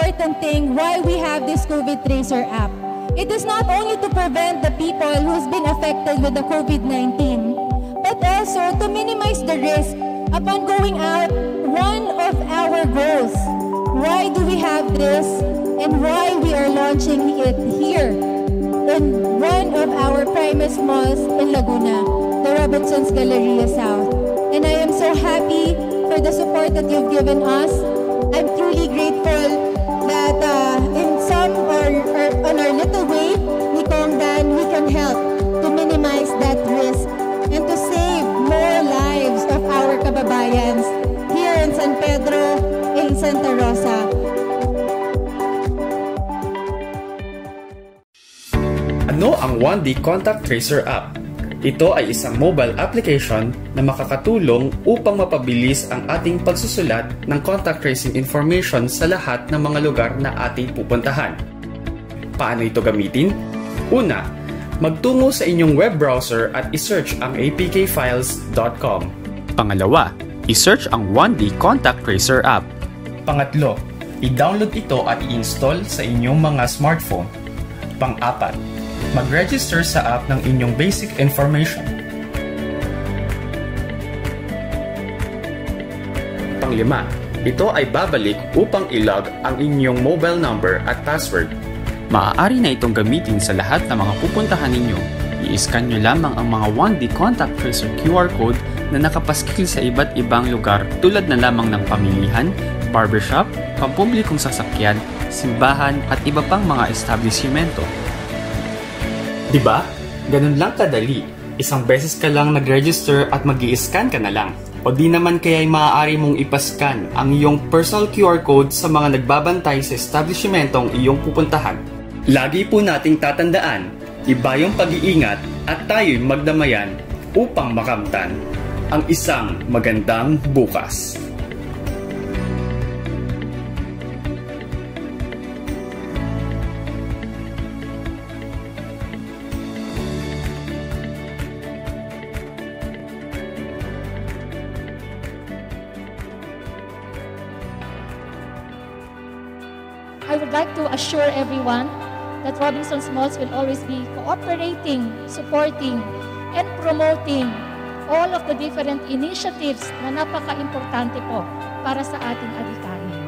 important thing why we have this COVID TRACER app. It is not only to prevent the people who's been affected with the COVID-19, but also to minimize the risk upon going out. One of our goals, why do we have this and why we are launching it here in one of our primest malls in Laguna, the Robinson's Galleria South. And I am so happy for the support that you've given us. I'm truly grateful that in some or on our little way, Nikongdan, we can help to minimize that risk and to save more lives of our kababayans here in San Pedro, in Santa Rosa. Ano ang 1D Contact Tracer App? Ito ay isang mobile application na makakatulong upang mapabilis ang ating pagsusulat ng contact tracing information sa lahat ng mga lugar na ating pupuntahan. Paano ito gamitin? Una, magtungo sa inyong web browser at isearch ang apkfiles.com. Pangalawa, isearch ang 1D Contact Tracer App. Pangatlo, i-download ito at i-install sa inyong mga smartphone. Pang-apat, mag-register sa app ng inyong basic information. Panglima, ito ay babalik upang i-log ang inyong mobile number at password. Maaari na itong gamitin sa lahat ng mga pupuntahan ninyo. I-scan nyo lamang ang mga 1D Contact Tracer QR code na nakapaskil sa iba't ibang lugar tulad na lamang ng pamilihan, barbershop, pampublikong sasakyan, simbahan at iba pang mga establishmento. Diba? Ganun lang kadali. Isang beses ka lang nag-register at mag-i-scan ka na lang. O di naman kaya'y maaari mong ipascan ang iyong personal QR code sa mga nagbabantay sa establishmentong iyong pupuntahan. Lagi po nating tatandaan, iba yung pag-iingat at tayo'y magdamayan upang makamtan ang isang magandang bukas. I would like to assure everyone that Robinson's Malls will always be cooperating, supporting, and promoting all of the different initiatives na napaka-importante po para sa ating adhikain.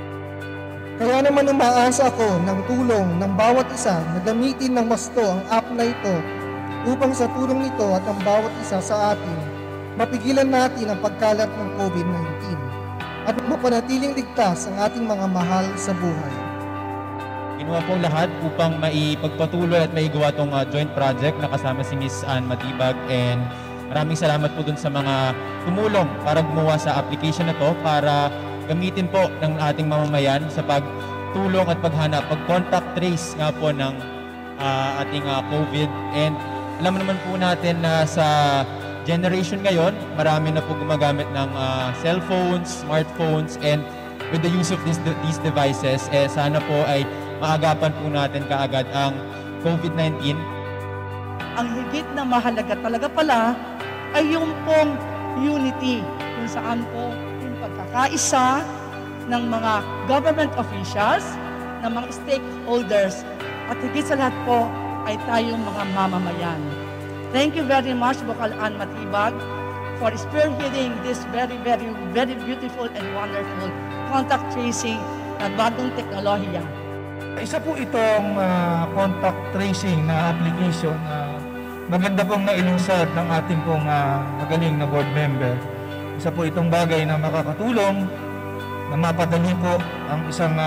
Kaya naman umaasa ako ng tulong ng bawat isa na gamitin ng wasto ang app na ito upang sa tulong nito at ang bawat isa sa atin, mapigilan natin ang pagkalat ng COVID-19 at mapanatiling ligtas ang ating mga mahal sa buhay. Ginawa po lahat upang maipagpatuloy at maigawa itong joint project na kasama si Ms. Matibiag, and maraming salamat po dun sa mga tumulong para gumawa sa application na to para gamitin po ng ating mamamayan sa pagtulong at paghanap, pag-contact trace nga po ng ating COVID. And alam naman po natin na sa generation ngayon, marami na po gumagamit ng cellphones, smartphones, and with the use of these devices, sana po ay maagapan po natin kaagad ang COVID-19. Ang higit na mahalaga talaga pala ay yung pong unity, kung saan po yung pagkakaisa ng mga government officials, ng mga stakeholders, at higit sa lahat po ay tayong mga mamamayan. Thank you very much, Bukal Ann Matibiag, for spearheading this very, very, very beautiful and wonderful contact tracing na bagong teknolohiya. Isa po itong contact tracing na application na maganda pong nailunsad ng ating pong magaling na board member. Isa po itong bagay na makakatulong na mapadali po ang isang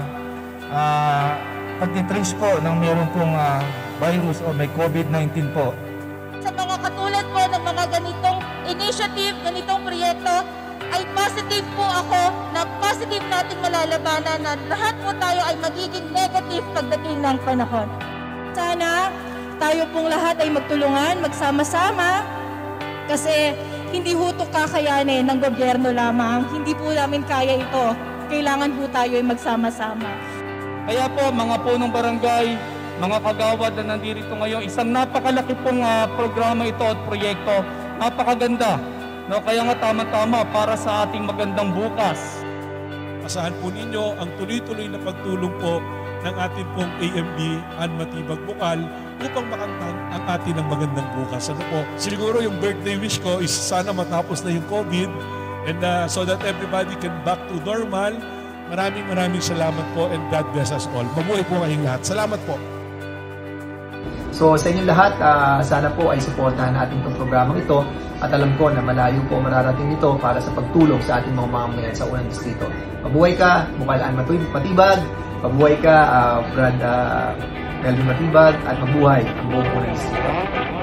pagtitrace po ng meron pong virus o may COVID-19 po. Sa mga katulad po ng mga ganitong initiative, ganitong proyekto, ay positive po ako na positive nating malalabanan na lahat po tayo ay magiging negative pagdating ng panahon. Sana tayo pong lahat ay magtulungan, magsama-sama, kasi hindi ho ito kakayanin ng gobyerno lamang. Hindi po namin kaya ito. Kailangan po tayo ay magsama-sama. Kaya po mga punong barangay, mga kagawad na nandito ngayon, isang napakalaki pong programa ito at proyekto. Napakaganda. No, kaya nga tama-tama para sa ating magandang bukas. asahan po ninyo ang tuloy-tuloy na pagtulong po ng ating pong AMB Ann Matibiag Bukal upang makantang ang atin ng magandang bukas. Ano po? Siguro yung birthday wish ko is sana matapos na yung COVID and so that everybody can back to normal. Maraming salamat po and God bless us all. Mabuhay po kayong lahat. Salamat po. So sa inyong lahat, sana po ay suportahan natin itong programang ito at alam ko na malayo po mararating ito para sa pagtulong sa ating mga mamamayan sa unang distrito. Mabuhay ka, Bukal Ann Matibiag, mabuhay ka, Brad Melvin Matibiag, at mabuhay ang buong unang distrito.